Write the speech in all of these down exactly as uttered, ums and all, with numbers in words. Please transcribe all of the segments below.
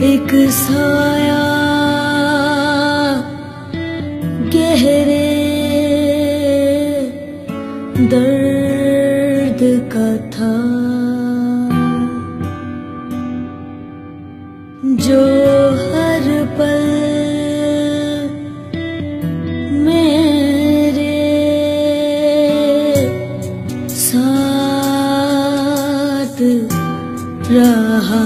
एक साया गहरे दर्द का था, जो हर पल मेरे साथ रहा।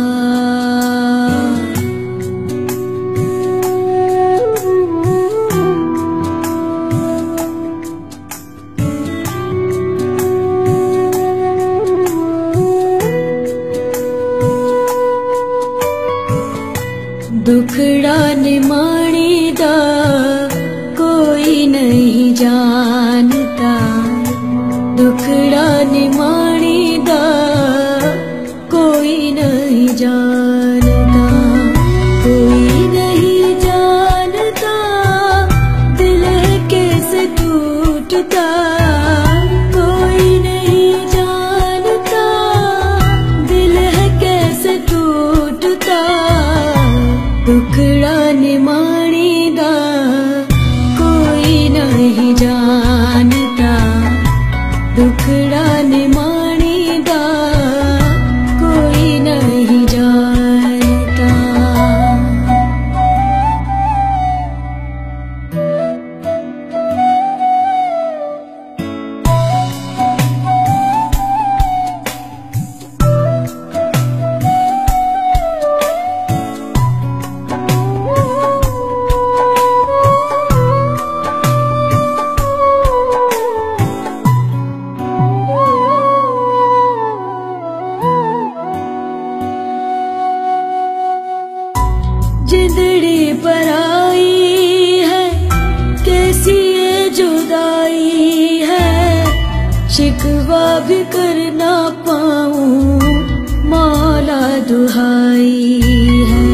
दुखड़ा निमाणीदा कोई नहीं जानता, दुखड़ा निमाणीदा कोई नहीं जानता, कोई नहीं जानता दिल कैसे टूटता, कोई नहीं जानता दिल कैसे टूटता। दुखड़ा निमाणीदा कोई नहीं जानता, दुखड़ा निमाणीदा कोई नहीं जानता। जिंदड़ी पर आई है कैसी ये जुदाई है, शिकवा भी कर ना पाऊं मौला दुहाई है।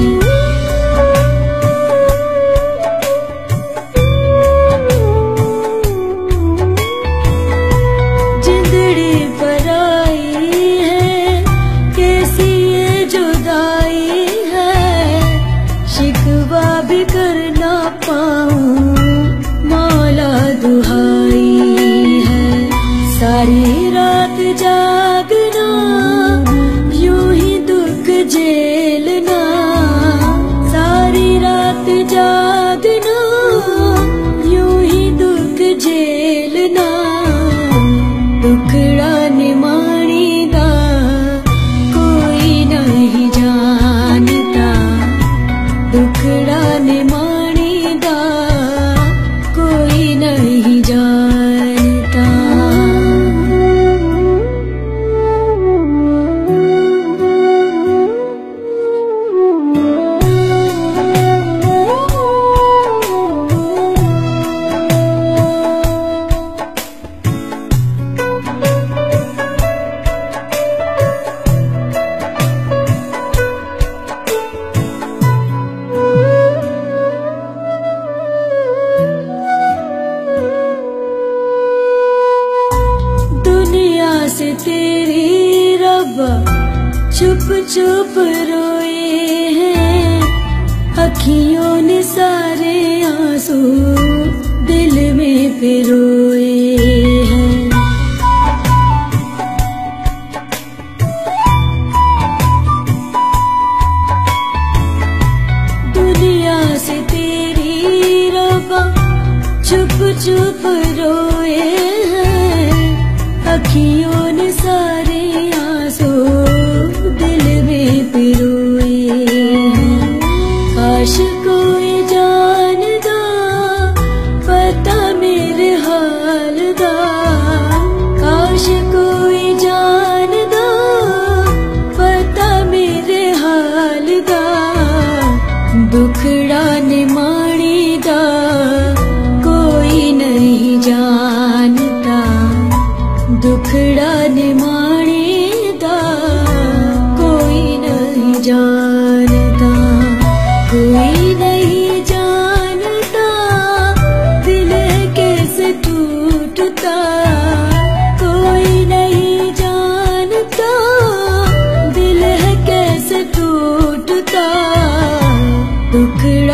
जिंदड़ी पर आई है कैसी ये जुदाई है, शिकवा भी कर ना पाऊं मौला दुहाई है। सारी रात जागना यूं ही दुख झेलना, सारी रात जागना यूं ही दुख झेलना। दुखड़ा निमाणीदा कोई नहीं जानता, दुखड़ा निमाणीदा कोई नहीं जानता। दुनिया से तेरी रब्बा चुप चुप रोए हैं, अखियों ने सारे आंसू दिल में पिरोए हैं। दुनिया से तेरी रब्बा चुप चुप रोए हैं, अखियों ने सारे आंसू दिल में पिरोए हैं। काश कोई जानदा पता मेरे हाल दा, काश कोई जानदा पता मेरे हाल दा। दुखड़ा निमाणीदा कोई नहीं जानता, दुखड़ा निमाणीदा कोई नहीं जानता, कोई नहीं जानता दिल कैसे टूटता, कोई नहीं जानता दिल कैसे टूटता। टुकड़ा